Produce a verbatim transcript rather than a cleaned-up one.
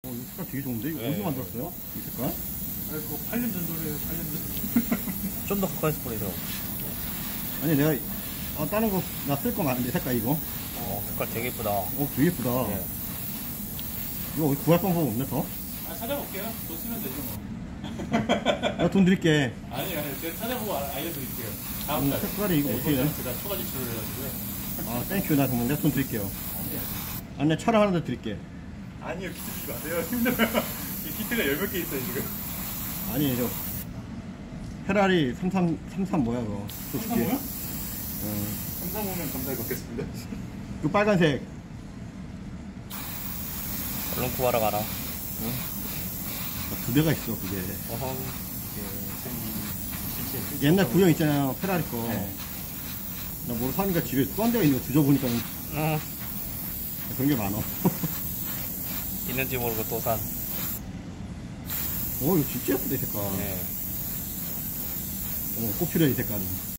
어, 이 색깔 되게 좋은데? 이거 네. 어디서 만들었어요? 이 색깔? 아니, 그거 팔 년 전도래요, 팔 년 전. 좀 더 가까이서 보내죠. 아니, 내가, 아, 다른 거, 나 쓸 거 많은데, 색깔 이거. 어, 색깔 되게 예쁘다. 어, 되게 예쁘다. 네. 이거 어디 구할 방법 없네, 더? 아, 찾아볼게요. 돈 쓰면 되죠, 뭐. 내가 돈 드릴게. 아니, 아니, 제가 찾아보고 알- 알려드릴게요. 다음 음, 달. 색깔이 이거 네, 어떻게 해? 이번 달 제가 초과 지출을 해가지고요. 아, 땡큐. 나 그러면 내가 돈 드릴게요. 아, 내가 촬영 하나 더 드릴게. 아니요, 키트 주지 마세요. 힘들어요. 이 키트가 열 몇 개 있어요, 지금. 아니, 저, 페라리 삼삼, 삼삼 뭐야, 그거. 솔직히. 삼삼오요? 어, 삼삼오면 감사히 받겠습니다. 그 빨간색. 얼른 구하러 가라. 두 대가 있어, 그게. 어허. 옛날 구형 있잖아요, 페라리 거. 네. 나 뭘 사니까 집에 또 한 대가 있는 거 뒤져보니까 음, 그런 게 많어. 있는지 모르고 또 산. 오, 이거 진짜 예쁘다, 이 색깔. 네. 어, 꽃 필요해, 이 색깔은.